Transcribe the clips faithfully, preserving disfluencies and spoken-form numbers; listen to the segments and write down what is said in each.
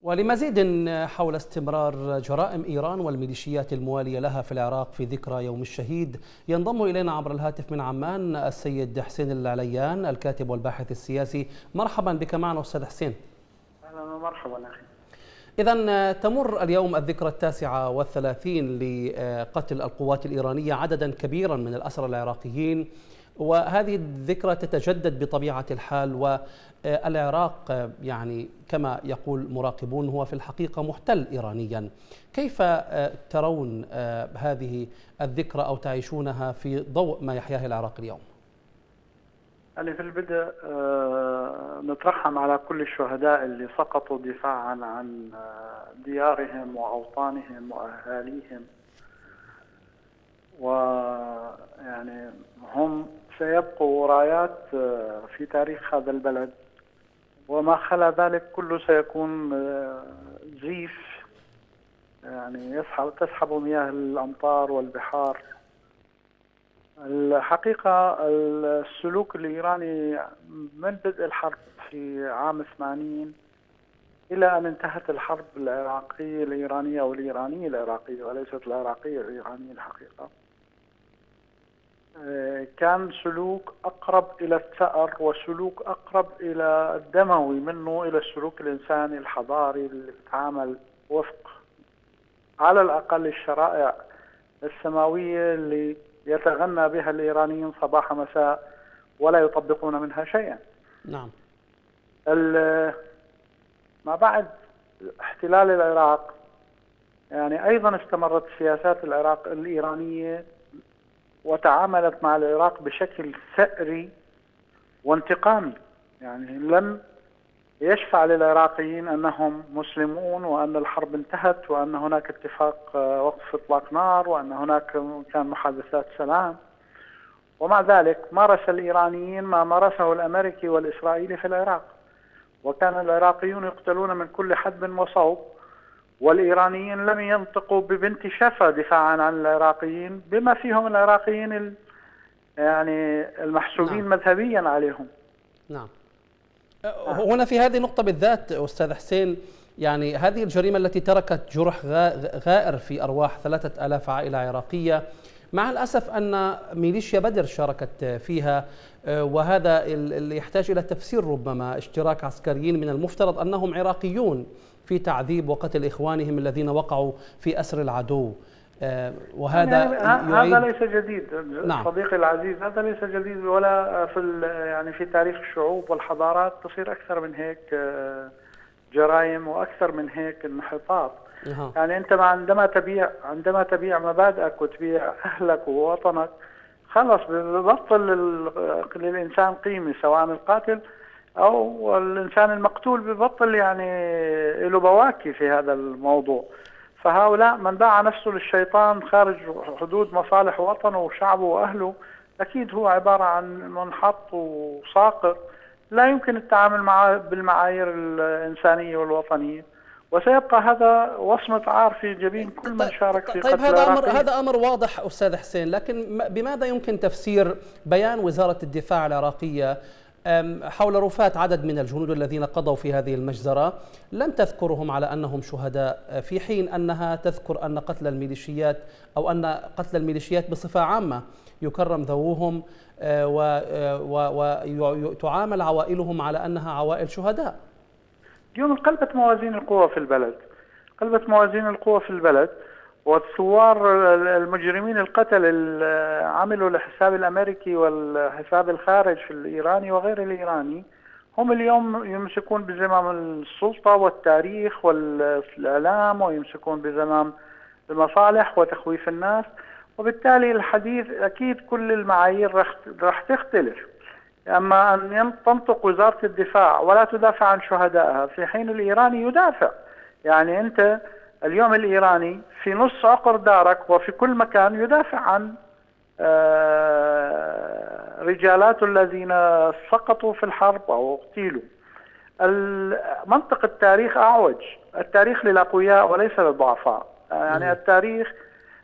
ولمزيد حول استمرار جرائم إيران والميليشيات الموالية لها في العراق في ذكرى يوم الشهيد، ينضم إلينا عبر الهاتف من عمان السيد حسين العليان الكاتب والباحث السياسي. مرحبا بك معنا أستاذ حسين. أهلا ومرحبا أخي. إذن تمر اليوم الذكرى التاسعة والثلاثين لقتل القوات الإيرانية عددا كبيرا من الأسرى العراقيين، وهذه الذكرى تتجدد بطبيعة الحال، والعراق يعني كما يقول مراقبون هو في الحقيقة محتل إيرانيا. كيف ترون هذه الذكرى أو تعيشونها في ضوء ما يحياه العراق اليوم؟ يعني في البدء نترحم على كل الشهداء اللي سقطوا دفاعا عن ديارهم وأوطانهم وأهاليهم، ويعني هم سيبقوا رايات في تاريخ هذا البلد، وما خلا ذلك كله سيكون زيف يعني يسحب تسحب مياه الأمطار والبحار. الحقيقة السلوك الإيراني من بدء الحرب في عام ثمانين إلى أن انتهت الحرب العراقية الإيرانية أو الإيرانية العراقية وليست العراقية الإيرانية الحقيقة، كان سلوك أقرب إلى الثأر وسلوك أقرب إلى الدموي منه إلى السلوك الإنساني الحضاري اللي بيتعامل وفق على الأقل الشرائع السماوية اللي يتغنى بها الإيرانيين صباح مساء ولا يطبقون منها شيئا. نعم. ما بعد احتلال العراق يعني أيضا استمرت سياسات العراق الإيرانية وتعاملت مع العراق بشكل ثأري وانتقامي، يعني لم يشفع للعراقيين أنهم مسلمون وأن الحرب انتهت وأن هناك اتفاق وقف إطلاق نار وأن هناك كان محادثات سلام، ومع ذلك مارس الإيرانيين ما مارسه الأمريكي والإسرائيلي في العراق، وكان العراقيون يقتلون من كل حدب وصوب، والإيرانيين لم ينطقوا ببنت شفا دفاعا عن العراقيين بما فيهم العراقيين يعني المحسوبين نعم. مذهبيا عليهم. نعم. هنا في هذه النقطة بالذات أستاذ حسين، يعني هذه الجريمة التي تركت جرح غائر في أرواح ثلاثة آلاف عائلة عراقية، مع الأسف أن ميليشيا بدر شاركت فيها، وهذا اللي يحتاج إلى تفسير ربما. اشتراك عسكريين من المفترض أنهم عراقيون في تعذيب وقتل إخوانهم الذين وقعوا في أسر العدو، وهذا يعني هذا ليس جديد. نعم. صديقي العزيز، هذا ليس جديد ولا في يعني في تاريخ الشعوب والحضارات تصير أكثر من هيك جرائم وأكثر من هيك انحطاط. أه. يعني أنت عندما تبيع عندما تبيع مبادئك وتبيع أهلك ووطنك خلص ببطل للإنسان قيمة، سواء القاتل أو الإنسان المقتول ببطل يعني له بواكي في هذا الموضوع. فهؤلاء من باع نفسه للشيطان خارج حدود مصالح وطنه وشعبه وأهله أكيد هو عبارة عن منحط وساقط لا يمكن التعامل معه بالمعايير الإنسانية والوطنية، وسيبقى هذا وصمة عار في جبين كل من شارك في طيب قتل هذا العراقيين. أمر هذا أمر واضح أستاذ حسين، لكن بماذا يمكن تفسير بيان وزارة الدفاع العراقية حول رفات عدد من الجنود الذين قضوا في هذه المجزرة، لم تذكرهم على أنهم شهداء، في حين أنها تذكر أن قتل الميليشيات أو أن قتل الميليشيات بصفة عامة يكرم ذووهم وتعامل عوائلهم على أنها عوائل شهداء؟ اليوم انقلبت موازين القوى في البلد، قلبت موازين القوى في البلد، والثوار المجرمين القتل اللي عملوا الحساب الأمريكي والحساب الخارج في الإيراني وغير الإيراني هم اليوم يمسكون بزمام السلطة والتاريخ والإعلام، ويمسكون بزمام المصالح وتخويف الناس، وبالتالي الحديث أكيد كل المعايير راح تختلف. أما أن تنطق وزارة الدفاع ولا تدافع عن شهدائها في حين الإيراني يدافع، يعني أنت اليوم الإيراني في نص عقر دارك وفي كل مكان يدافع عن رجالاته الذين سقطوا في الحرب أو اغتيلوا. منطق التاريخ أعوج، التاريخ للأقوياء وليس للضعفاء، يعني التاريخ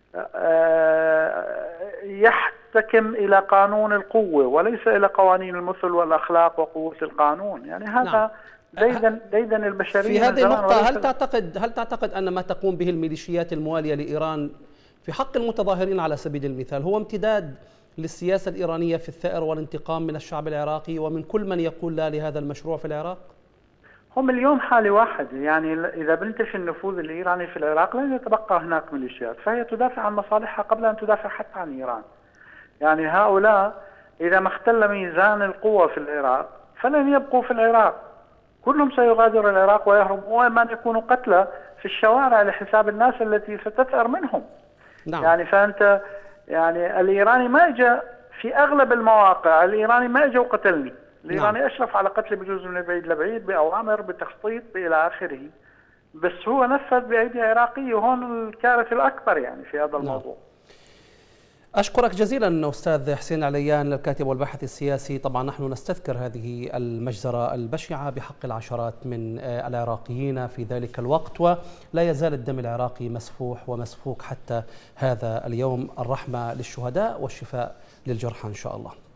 يحتكم إلى قانون القوة وليس إلى قوانين المثل والأخلاق وقوة القانون. يعني هذا نعم. ديدن ديدن البشرية في هذه النقطة، هل وليس... تعتقد هل تعتقد أن ما تقوم به الميليشيات الموالية لإيران في حق المتظاهرين على سبيل المثال هو امتداد للسياسة الإيرانية في الثأر والانتقام من الشعب العراقي ومن كل من يقول لا لهذا المشروع في العراق؟ هم اليوم حالة واحدة، يعني إذا بنتفي النفوذ الإيراني في العراق لن يتبقى هناك ميليشيات، فهي تدافع عن مصالحها قبل أن تدافع حتى عن إيران. يعني هؤلاء إذا ما اختل ميزان القوة في العراق فلن يبقوا في العراق، كلهم سيغادر العراق ويهربوا، وإما أن يكونوا قتلى في الشوارع لحساب الناس التي ستثأر منهم. نعم. يعني فأنت يعني الإيراني ما إجا في أغلب المواقع، الإيراني ما إجا وقتلني، الإيراني نعم. أشرف على قتل بجوز من بعيد لبعيد بأوامر بتخطيط إلى آخره، بس هو نفذ بأيدي عراقية، وهون الكارثة الأكبر يعني في هذا الموضوع. نعم. أشكرك جزيلا أستاذ حسين عليان الكاتب والباحث السياسي. طبعا نحن نستذكر هذه المجزرة البشعة بحق العشرات من العراقيين في ذلك الوقت، ولا يزال الدم العراقي مسفوح ومسفوك حتى هذا اليوم. الرحمة للشهداء والشفاء للجرحى إن شاء الله.